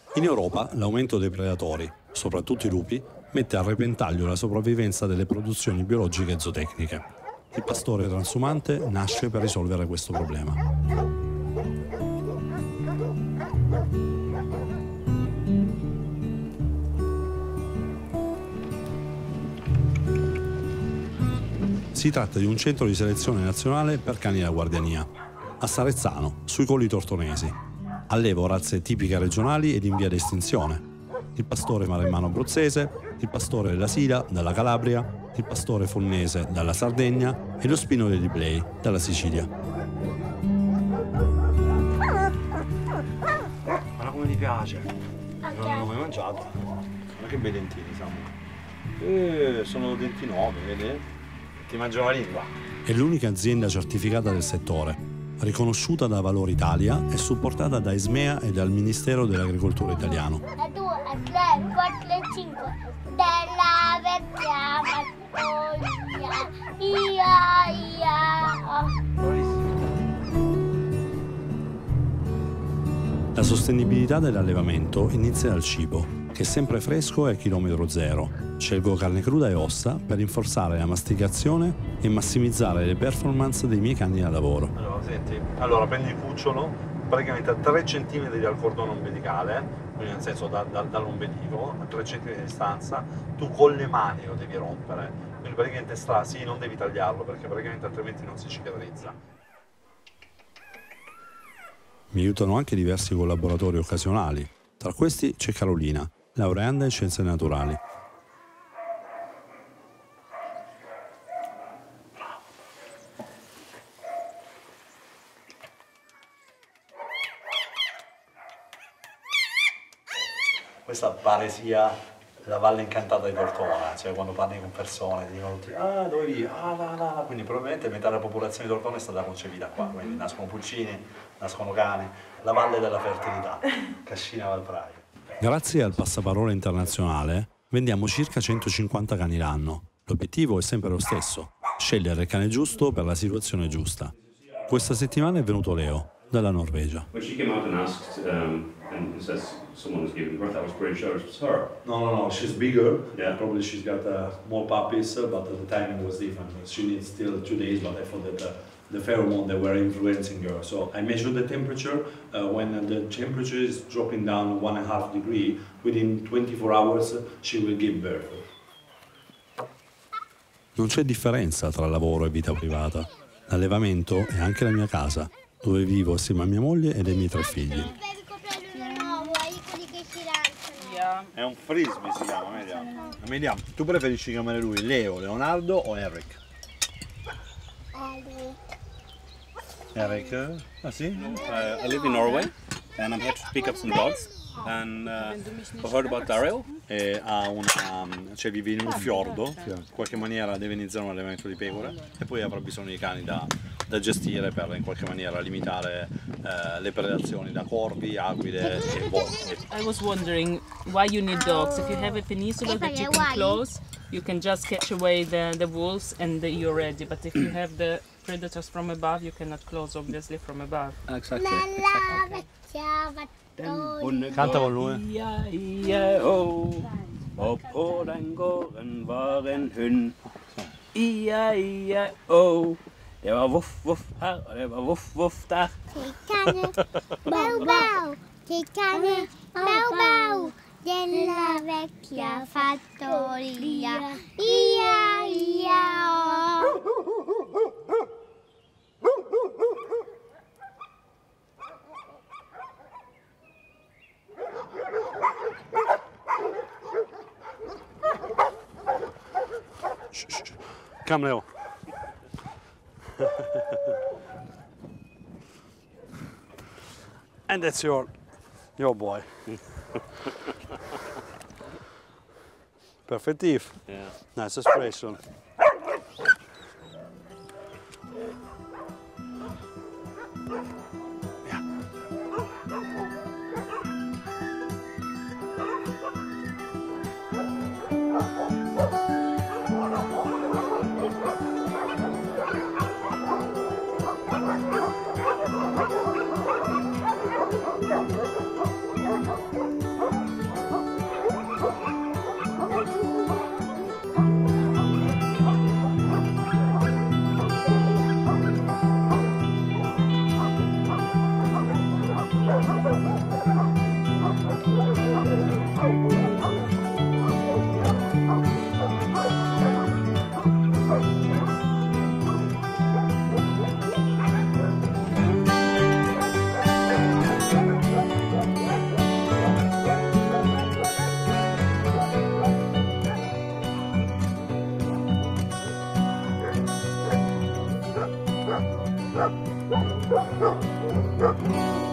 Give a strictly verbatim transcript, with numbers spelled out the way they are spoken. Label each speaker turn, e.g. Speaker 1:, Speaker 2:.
Speaker 1: In Europa l'aumento dei predatori, soprattutto i lupi, mette a repentaglio la sopravvivenza delle produzioni biologiche e zootecniche. Il pastore transumante nasce per risolvere questo problema. Si tratta di un centro di selezione nazionale per cani da guardiania, a Sarezzano, sui Colli Tortonesi. Alleva razze tipiche regionali ed in via di estinzione. Il pastore maremmano abruzzese, il pastore della Sila, dalla Calabria, il pastore fonnese, dalla Sardegna e lo spino degli Iblei, dalla Sicilia.
Speaker 2: Guarda come ti piace! Non l'ho mai mangiato. Guarda che bei dentini, Samu. Eh, sono denti nuovi, vedi? Ti mangio la lingua.
Speaker 1: È l'unica azienda certificata del settore, riconosciuta da Valore Italia e supportata da ISMEA e dal Ministero dell'Agricoltura italiano.
Speaker 3: A due, a tre, quattro e cinque della vecchia fattoria. Ia, ia.
Speaker 1: La sostenibilità dell'allevamento inizia dal cibo, che è sempre fresco e a chilometro zero. Scelgo carne cruda e ossa per rinforzare la masticazione e massimizzare le performance dei miei cani da lavoro.
Speaker 2: Allora, senti, allora prendi il cucciolo, praticamente a tre centimetri dal cordone ombelicale, quindi nel senso da, da, dall'ombelico, a tre centimetri di distanza, tu con le mani lo devi rompere. Quindi praticamente stra, sì, non devi tagliarlo perché praticamente altrimenti non si cicatrizza.
Speaker 1: Mi aiutano anche diversi collaboratori occasionali. Tra questi c'è Carolina, laureanda in scienze naturali.
Speaker 2: Questa pare sia la Valle Incantata di Tortona, cioè quando parli con persone ti dicono tutti ah dove vivi? Ah là là, quindi probabilmente metà della popolazione di Tortona è stata concepita qua, quindi nascono pulcini, nascono cani, la Valle della Fertilità, Cascina Valpraia.
Speaker 1: Grazie al passaparola internazionale vendiamo circa centocinquanta cani l'anno. L'obiettivo è sempre lo stesso, scegliere il cane giusto per la situazione giusta. Questa settimana è venuto Leo, dalla Norvegia.
Speaker 4: And says someone was giving birth. I was pretty sure it was her.
Speaker 2: No, no, no. She's bigger.
Speaker 4: Yeah.
Speaker 2: Probably she's got uh, more puppies, uh, but the timing was different. She needs still two days, but I thought that uh, the pheromone they were influencing her. So I measured the temperature. Uh, when the temperature is dropping down one and a half degree, within twenty-four hours she will give birth.
Speaker 1: Non c'è differenza tra lavoro e vita privata. L'allevamento è anche la mia casa, dove vivo assieme a mia moglie e ai miei tre figli.
Speaker 2: È un frisbee si chiama, Amelia. Amelia, tu preferisci chiamare lui Leo, Leonardo o Eric?
Speaker 3: Eric.
Speaker 2: Eric? Ah sì?
Speaker 4: Uh, I live in Norway and I'm here to pick up some dogs. And uh, I've heard about Daryl.
Speaker 2: E ha una, cioè vive in un fiordo, in qualche maniera deve iniziare un allevamento di pecore e poi avrà bisogno di cani da, da gestire per in qualche maniera limitare eh, le predazioni da corvi, aquile e volpi.
Speaker 5: I was wondering why you need dogs. If you have a peninsula that you can close, you can just catch away the, the wolves and the, you're ready. But if you have the predators from above, you cannot close obviously from above.
Speaker 4: Exactly. exactly.
Speaker 2: Canta con lui.
Speaker 4: Ja, ja, oh. Og på den gården var en hund. Ja, ja, oh. Det var voff, voff her, og det var voff, voff der.
Speaker 3: Ticcane, bau, bau. Ticcane, bau, bau. Della vecchia fattoria. Ia, ia, oh.
Speaker 2: Come Leo. And that's your your boy. Perfettif.
Speaker 4: Yeah.
Speaker 2: Nice expression.
Speaker 3: Bye.